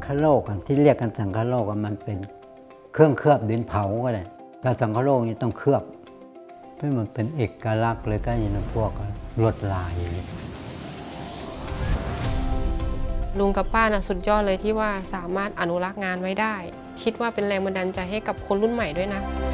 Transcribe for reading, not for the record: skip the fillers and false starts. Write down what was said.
คโลกที่เรียกกันสังคโลกมันเป็นเครื่องเคลือบดินเผาก็ได้แต่สังคโลกนี่ต้องเคลือบเพื่อมันเป็นเอกลักษณ์เลยก็อย่างพวกลวดลายลุงกับป้าน่ะสุดยอดเลยที่ว่าสามารถอนุรักษ์งานไว้ได้คิดว่าเป็นแรงบันดาลใจให้กับคนรุ่นใหม่ด้วยนะ